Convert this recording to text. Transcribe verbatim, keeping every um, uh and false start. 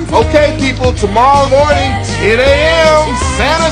Okay, people, tomorrow morning, ten A M Santa